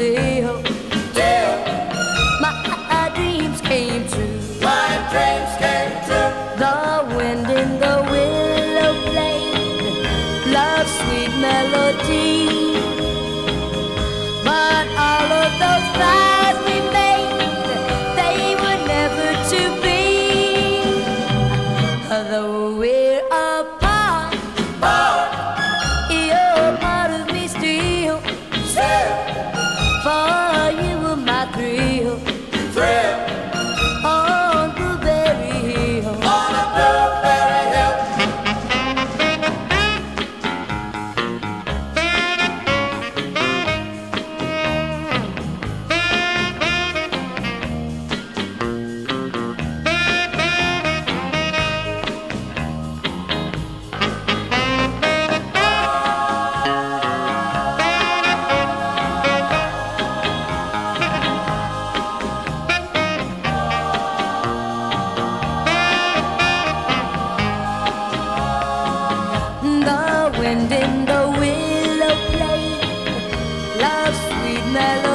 still, my dreams came true. My dreams came true. The wind in the willow played love's sweet melody, but all of those vows we made, they were never to be. Though we're apart, you're part of me still. For you were my thrill on the Berri hill. On a blueberry hill. The wind in the willow played love's sweet melody.